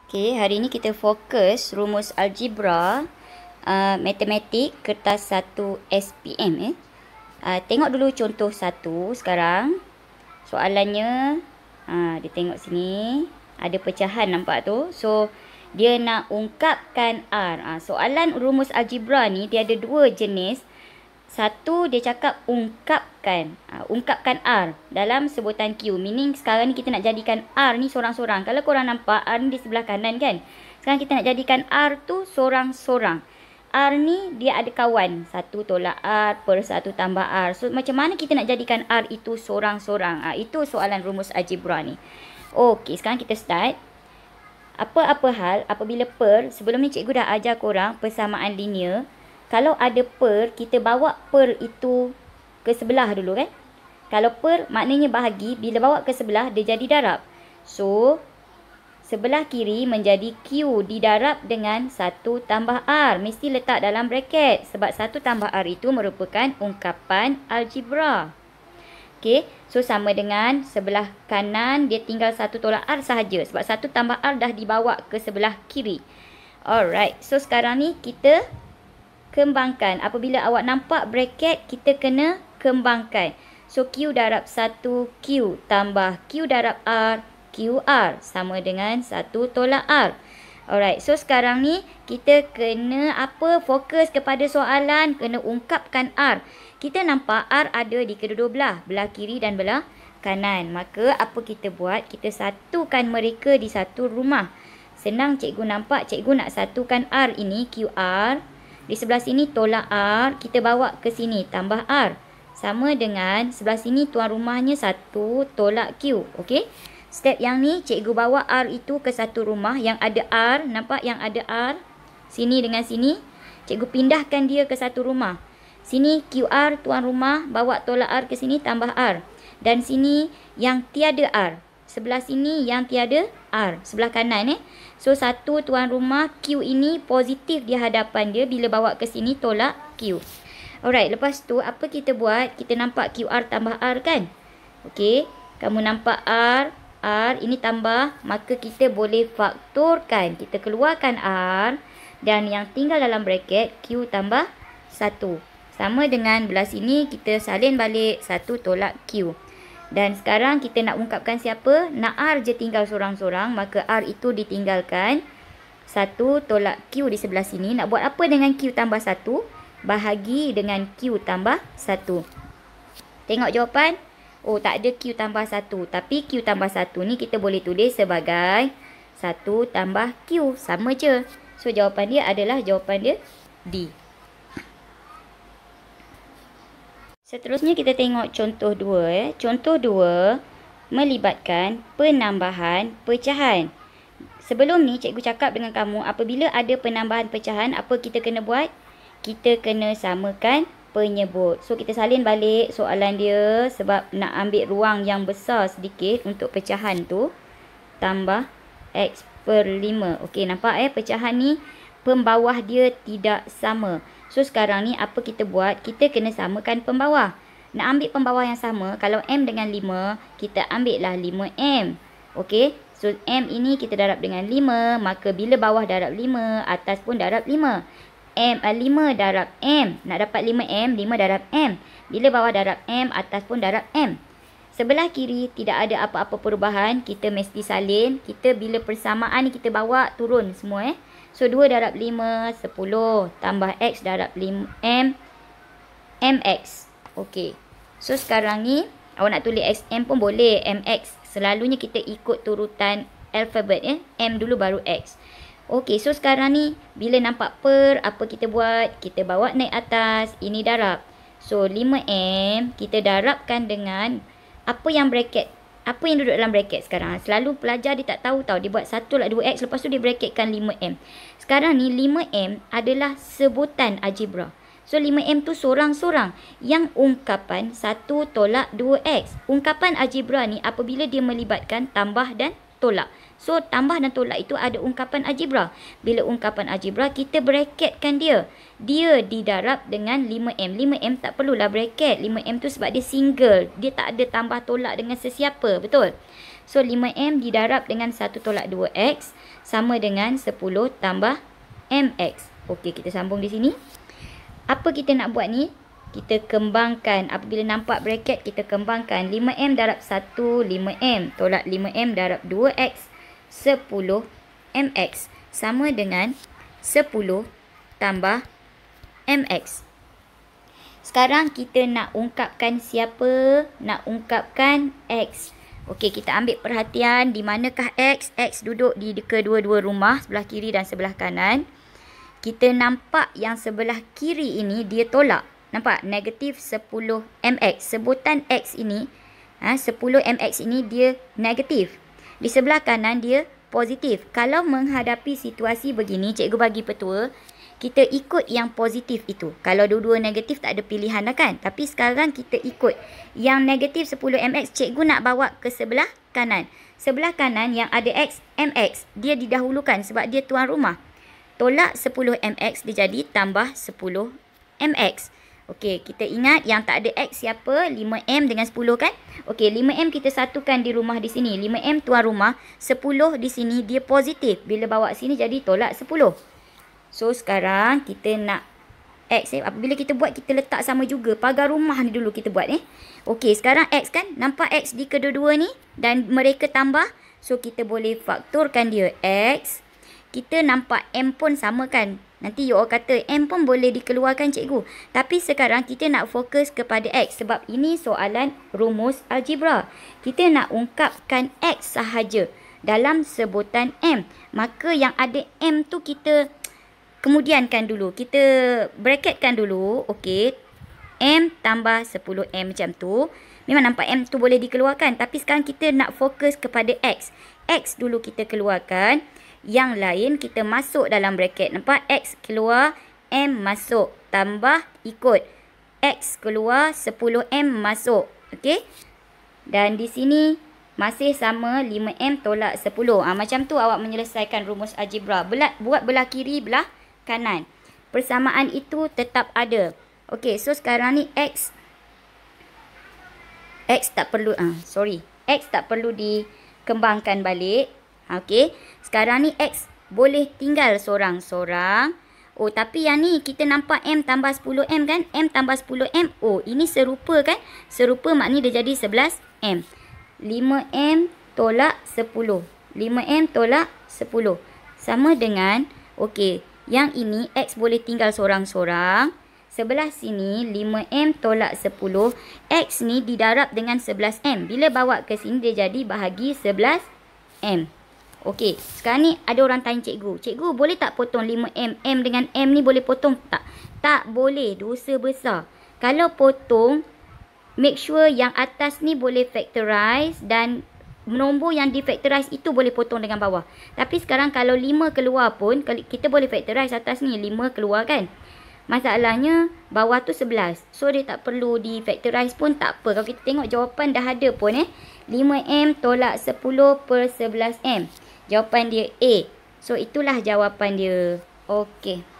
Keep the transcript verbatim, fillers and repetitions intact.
Okey, hari ini kita fokus rumus algebra uh, matematik kertas satu S P M eh. Uh, tengok dulu contoh satu sekarang. Soalannya uh, dia tengok sini ada pecahan nampak tu. So dia nak ungkapkan R. Uh, soalan rumus algebra ni dia ada dua jenis. Satu dia cakap ungkapkan uh, ungkapkan R dalam sebutan Q. Meaning sekarang ni kita nak jadikan R ni sorang-sorang. Kalau korang nampak R ni di sebelah kanan kan. Sekarang kita nak jadikan R tu sorang-sorang. R ni dia ada kawan. Satu tolak R per satu tambah R. So macam mana kita nak jadikan R itu sorang-sorang? uh, Itu soalan rumus algebra ni. Okey, sekarang kita start. Apa-apa hal apabila per, sebelum ni cikgu dah ajar korang persamaan linear. Kalau ada per, kita bawa per itu ke sebelah dulu kan. Kalau per maknanya bahagi, bila bawa ke sebelah dia jadi darab. So, sebelah kiri menjadi Q didarab dengan satu tambah R. Mesti letak dalam bracket. Sebab satu tambah R itu merupakan ungkapan algebra. Okey, so sama dengan sebelah kanan dia tinggal satu tolak R sahaja. Sebab satu tambah R dah dibawa ke sebelah kiri. Alright, so sekarang ni kita kembangkan. Apabila awak nampak bracket, kita kena kembangkan. So, Q darab satu Q tambah Q darab R, Q R. Sama dengan satu tolak R. Alright, so sekarang ni kita kena apa? Fokus kepada soalan, kena ungkapkan R. Kita nampak R ada di kedua-dua belah. Belah kiri dan belah kanan. Maka apa kita buat? Kita satukan mereka di satu rumah. Senang cikgu nampak. Cikgu nak satukan R ini, Q R. Di sebelah sini tolak R, kita bawa ke sini tambah R. Sama dengan sebelah sini tuan rumahnya satu tolak Q. Okey. Step yang ni cikgu bawa R itu ke satu rumah yang ada R. Nampak yang ada R? Sini dengan sini. Cikgu pindahkan dia ke satu rumah. Sini Q R tuan rumah bawa tolak R ke sini tambah R. Dan sini yang tiada R. Sebelah sini yang tiada R. Sebelah kanan eh. So, satu tuan rumah Q ini positif di hadapan dia. Bila bawa ke sini, tolak Q. Alright, lepas tu apa kita buat? Kita nampak Q R tambah R kan? Okey, kamu nampak R, R ini tambah. Maka kita boleh faktorkan. Kita keluarkan R. Dan yang tinggal dalam bracket, Q tambah satu. Sama dengan belah sini, kita salin balik satu tolak Q. Dan sekarang kita nak ungkapkan siapa? Nak R je tinggal sorang-sorang. Maka R itu ditinggalkan. satu tolak Q di sebelah sini. Nak buat apa dengan Q tambah satu? Bahagi dengan Q tambah satu. Tengok jawapan. Oh, tak ada Q tambah satu. Tapi Q tambah satu ni kita boleh tulis sebagai satu tambah Q. Sama je. So, jawapan dia adalah jawapan dia D. Seterusnya kita tengok contoh dua. Eh. Contoh dua melibatkan penambahan pecahan. Sebelum ni cikgu cakap dengan kamu apabila ada penambahan pecahan, apa kita kena buat? Kita kena samakan penyebut. So kita salin balik soalan dia sebab nak ambil ruang yang besar sedikit untuk pecahan tu. Tambah X per lima. Okey, nampak eh pecahan ni pembawah dia tidak sama. So, sekarang ni apa kita buat? Kita kena samakan pembawah. Nak ambil pembawah yang sama, kalau M dengan lima, kita ambil lah lima M. Okey? So, M ini kita darab dengan lima. Maka, bila bawah darab lima, atas pun darab lima. M, uh, lima darab M. Nak dapat lima M, lima darab M. Bila bawah darab M, atas pun darab M. Sebelah kiri, tidak ada apa-apa perubahan. Kita mesti salin. Kita bila persamaan ni kita bawa turun semua eh. So, dua darab lima, sepuluh. Tambah X darab lima, M, MX. Okey. So, sekarang ni, awak nak tulis X M pun boleh. M X. Selalunya kita ikut turutan alfabet. Eh? M dulu baru X. Okey. So, sekarang ni, bila nampak per, apa kita buat? Kita bawa naik atas. Ini darab. So, lima M, kita darabkan dengan apa yang bracket. Apa yang duduk dalam bracket sekarang? Selalu pelajar dia tak tahu tau. Dia buat satu tolak dua X. Lepas tu dia bracketkan lima M. Sekarang ni lima M adalah sebutan algebra. So lima M tu sorang-sorang. Yang ungkapan satu tolak dua X. Ungkapan algebra ni apabila dia melibatkan tambah dan tolak. So tambah dan tolak itu ada ungkapan algebra. Bila ungkapan algebra kita bracketkan dia. Dia didarab dengan lima M. lima M tak perlulah bracket. lima M tu sebab dia single. Dia tak ada tambah tolak dengan sesiapa. Betul? So, lima M didarab dengan satu tolak dua X sama dengan sepuluh tambah M X. Okey, kita sambung di sini. Apa kita nak buat ni? Kita kembangkan. Apabila nampak bracket, kita kembangkan. lima M darab satu, lima M. Tolak lima M darab dua X, sepuluh M X. Sama dengan sepuluh tambah M X. Sekarang kita nak ungkapkan siapa? Nak ungkapkan X. Okey, kita ambil perhatian di manakah X? X duduk di kedua-dua rumah, sebelah kiri dan sebelah kanan. Kita nampak yang sebelah kiri ini dia tolak. Nampak? Negatif sepuluh M X. Sebutan X ini, ha, sepuluh M X ini dia negatif. Di sebelah kanan dia positif. Kalau menghadapi situasi begini, cikgu bagi petua, kita ikut yang positif itu. Kalau dua-dua negatif tak ada pilihan dah kan. Tapi sekarang kita ikut yang negatif sepuluh M X, cikgu nak bawa ke sebelah kanan. Sebelah kanan yang ada X, M X, dia didahulukan sebab dia tuan rumah. Tolak sepuluh M X dia jadi tambah sepuluh M X. Okey, kita ingat yang tak ada X siapa? lima M dengan sepuluh kan? Okey, lima M kita satukan di rumah di sini. lima M tuan rumah, sepuluh di sini dia positif. Bila bawa sini jadi tolak sepuluh. So, sekarang kita nak X eh. Apabila kita buat, kita letak sama juga. Pagar rumah ni dulu kita buat eh. Okey, sekarang X kan? Nampak X di kedua-dua ni? Dan mereka tambah. So, kita boleh faktorkan dia. X. Kita nampak M pun sama kan? Nanti you all kata M pun boleh dikeluarkan cikgu. Tapi sekarang kita nak fokus kepada X. Sebab ini soalan rumus algebra. Kita nak ungkapkan X sahaja dalam sebutan M. Maka yang ada M tu kita kemudiankan dulu. Kita bracketkan dulu. Okey. M tambah sepuluh M macam tu. Memang nampak M tu boleh dikeluarkan. Tapi sekarang kita nak fokus kepada X. X dulu kita keluarkan. Yang lain kita masuk dalam bracket. Nampak? X keluar, M masuk. Tambah ikut. X keluar, sepuluh M masuk. Okey. Dan di sini masih sama lima M tolak sepuluh. Ha, macam tu awak menyelesaikan rumus algebra. Belah, buat belah kiri, belah kanan. Persamaan itu tetap ada. Okey, so sekarang ni X X tak perlu ah ha, sorry. X tak perlu dikembangkan balik. Okey, sekarang ni X boleh tinggal sorang-sorang. Oh, tapi yang ni kita nampak M tambah sepuluh M kan? M tambah sepuluh M. Oh, ini serupa kan? Serupa maknanya dia jadi sebelas M. lima M tolak sepuluh. lima M tolak sepuluh. Sama dengan, okey, yang ini X boleh tinggal sorang-sorang. Sebelah sini lima M tolak sepuluh. X ni didarab dengan sebelas M. Bila bawa ke sini dia jadi bahagi sebelas M. Okey, sekarang ni ada orang tanya cikgu. Cikgu boleh tak potong lima M? M dengan M ni boleh potong tak? Tak boleh, dosa besar. Kalau potong, make sure yang atas ni boleh factorize dan nombor yang di factorize itu boleh potong dengan bawah. Tapi sekarang kalau lima keluar pun, kita boleh factorize atas ni, lima keluar kan? Masalahnya bawah tu sebelas. So dia tak perlu di factorize pun tak apa. Kalau kita tengok jawapan dah ada pun eh. lima M tolak sepuluh per sebelas M. Jawapan dia A. So itulah jawapan dia. Okey.